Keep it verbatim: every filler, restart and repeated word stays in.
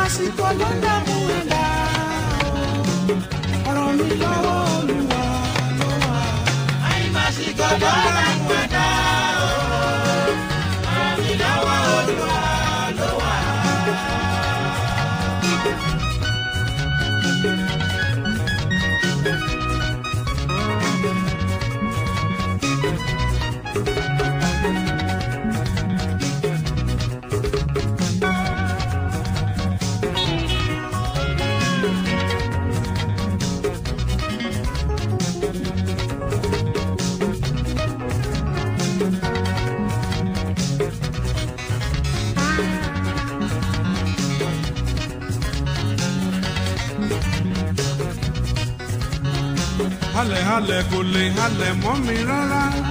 àìmásìkò ló ń dààmú ẹ̀dá ọ̀rọ̀ mi lọ́wọ́ Olúwa ló wà. àìmásìkò ló ń dààmú ẹ̀dá ọ̀rọ̀ mi lọ́wọ́ Olúwa ló wà. halẹ̀ halẹ̀ kò lè halẹ̀ mọ́ mi rárá.